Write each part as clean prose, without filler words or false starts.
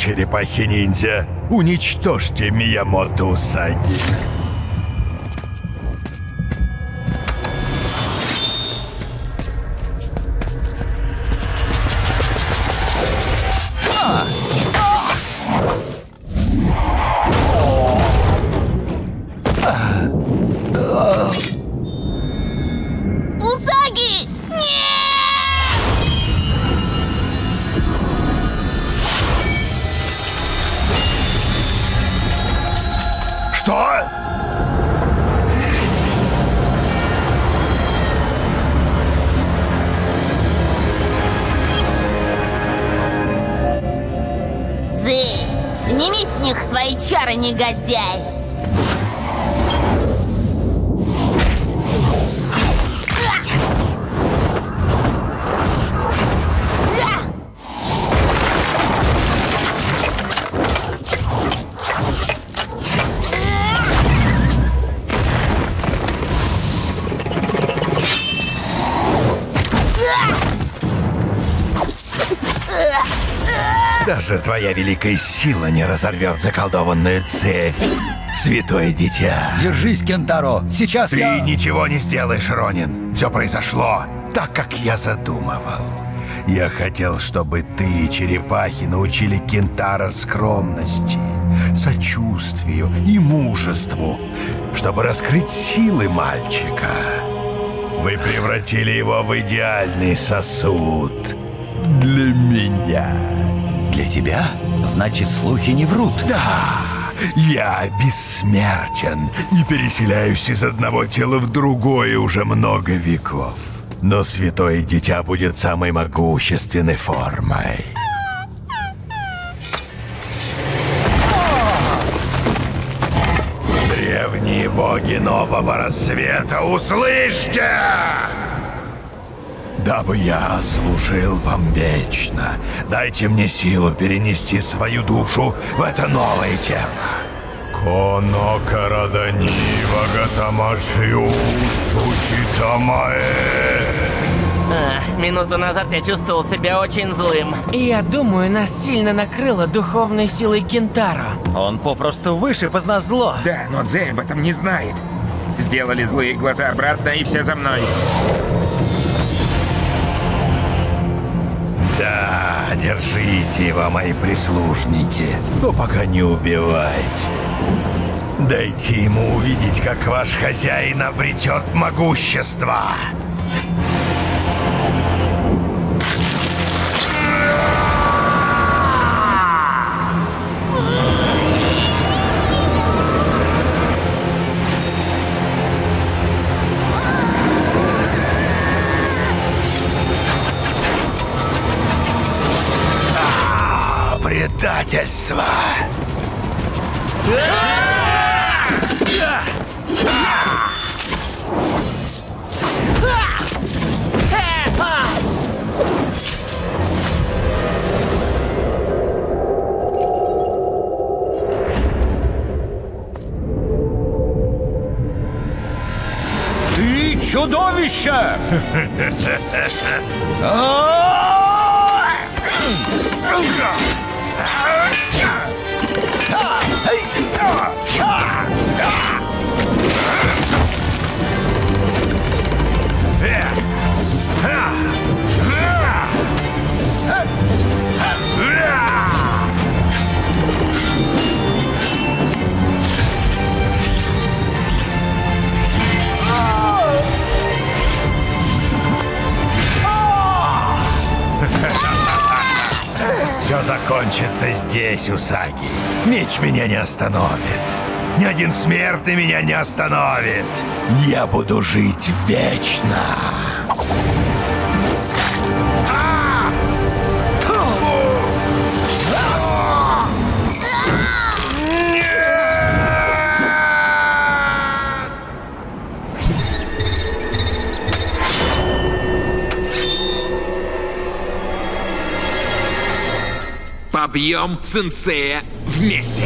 черепахи-ниндзя. Уничтожьте Миямото Усаги. Усаги! Нет! Что? Ци, сними с них свои чары, негодяй! Даже твоя великая сила не разорвет заколдованную цепь. Святое дитя. Держись, Кентаро. Сейчас Ты я... ничего не сделаешь, Ронин. Все произошло так, как я задумывал. Я хотел, чтобы ты и черепахи научили Кентаро скромности, сочувствию и мужеству, чтобы раскрыть силы мальчика. Вы превратили его в идеальный сосуд для меня. Для тебя? Значит, слухи не врут. Да, я бессмертен и переселяюсь из одного тела в другое уже много веков. Но святое дитя будет самой могущественной формой. Древние боги нового рассвета, услышьте! Дабы я служил вам вечно, дайте мне силу перенести свою душу в это новое тело. Коно карадани вагатамашью сушитамаэ. Минуту назад я чувствовал себя очень злым. И я думаю, нас сильно накрыло духовной силой Кентаро. Он попросту вышиб из нас зло. Да, но Дзей об этом не знает. Сделали злые глаза обратно, и все за мной. Да, держите его, мои прислужники, но пока не убивайте. Дайте ему увидеть, как ваш хозяин обретет могущество. Предательство! Ты чудовище! Все закончится здесь, Усаги. Меч меня не остановит. Ни один смертный меня не остановит. Я буду жить вечно. Побьем сенсея вместе.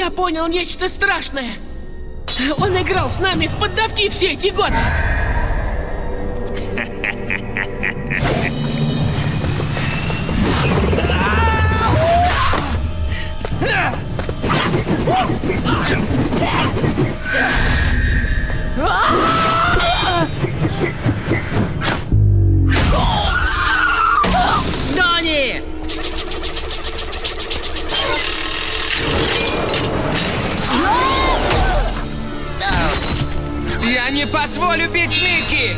Я понял нечто страшное. Он играл с нами в поддавки все эти годы. Донни! Я не позволю бить Микки!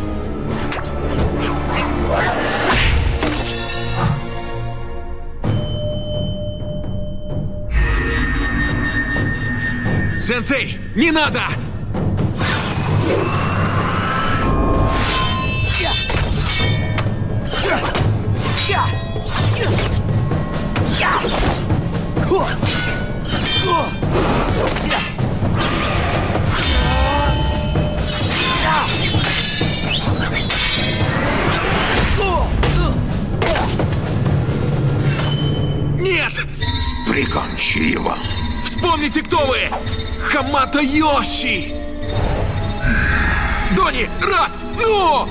Сенсей, не надо! Нет! Прикончи его. Вспомните, кто вы! Хамато Йоши! Донни, Раф, ну!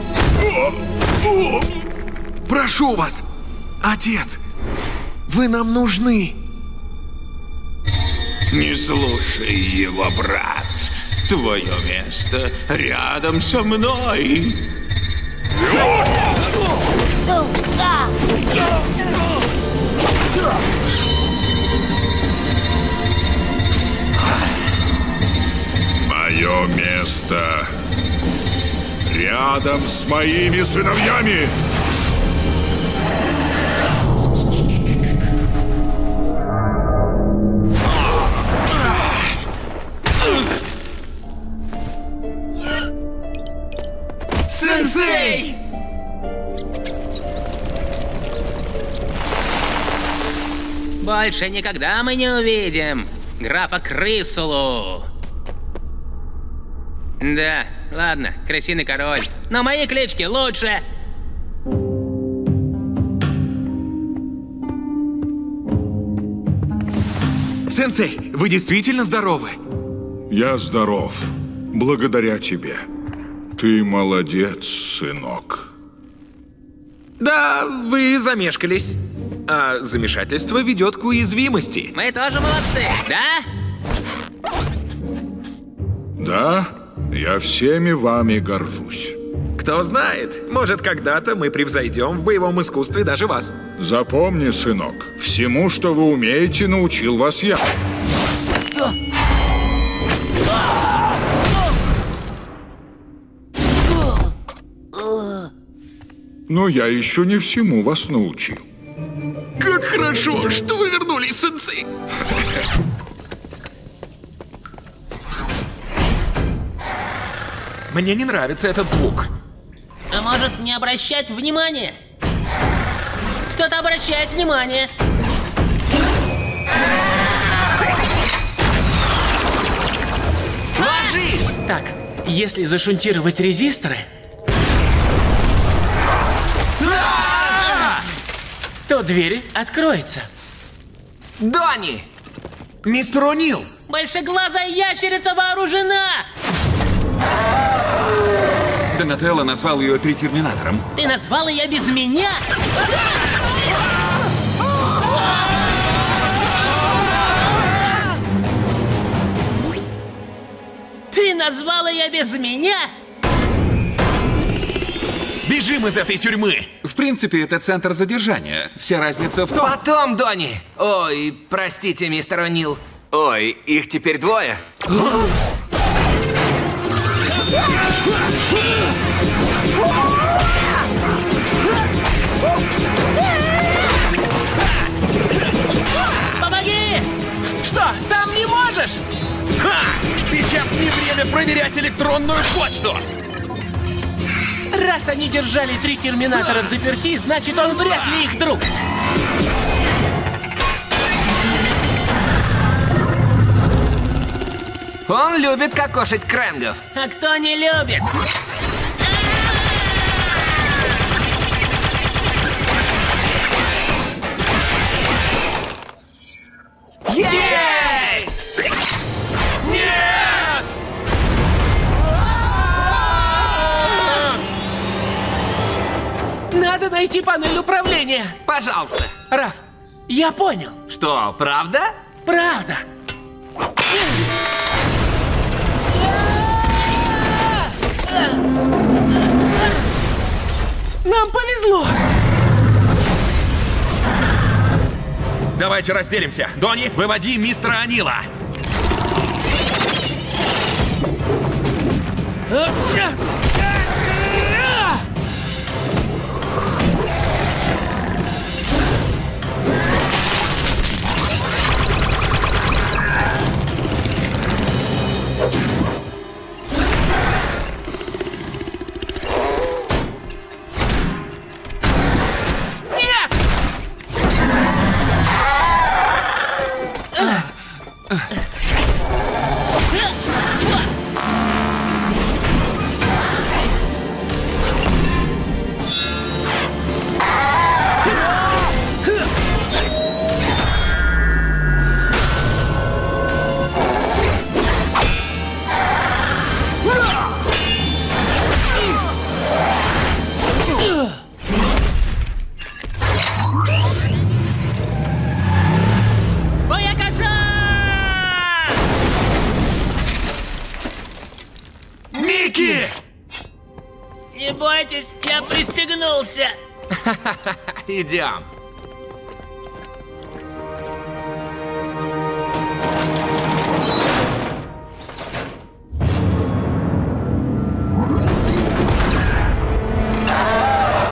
Прошу вас, отец, вы нам нужны. Не слушай его, брат. Твое место рядом со мной. Мое место рядом с моими сыновьями. Сенсей! Больше никогда мы не увидим графа Крысулу. Да, ладно, крысиный король. Но мои клички лучше. Сенсей, вы действительно здоровы? Я здоров. Благодаря тебе. Ты молодец, сынок. Да, вы замешкались. А замешательство ведет к уязвимости. Мы тоже молодцы, да? Да, я всеми вами горжусь. Кто знает, может, когда-то мы превзойдем в боевом искусстве даже вас. Запомни, сынок, всему, что вы умеете, научил вас я. Но я еще не всему вас научил. Как хорошо, что вы вернулись, сенсей. Мне не нравится этот звук. А может, не обращать внимания? Кто-то обращает внимание. Ложись! Так, если зашунтировать резисторы, то дверь откроется. Донни! Мистер О'Нил! Большеглазая ящерица вооружена! Донателло назвал ее Терминатором. Ты назвал ее без меня? Ты назвал ее без меня? Бежим из этой тюрьмы! В принципе, это центр задержания. Вся разница в том... Потом, Донни! Ой, простите, мистер О'Нил. Ой, их теперь двое. Помоги! Что, сам не можешь? Ха! Сейчас не время проверять электронную почту! Раз они держали 3 терминатора в заперти, значит, он вряд ли их друг. Он любит кокошить крэнгов. А кто не любит? Есть! панель управления. Пожалуйста. Раф, я понял. Что, правда? Правда. Нам повезло. Давайте разделимся. Донни, выводи мистера Анила. Микки! Не бойтесь, я пристегнулся. Идем.